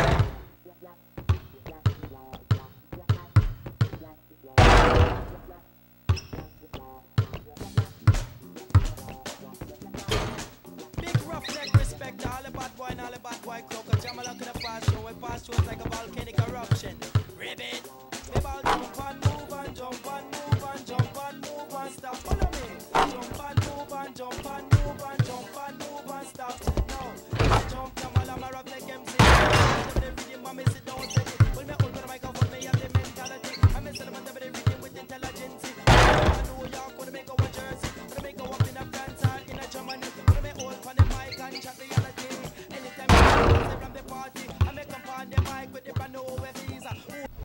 Respect all the bad boy and all the bad boy crook. Jam a look in the fast show, we pass shows like a volcanic eruption.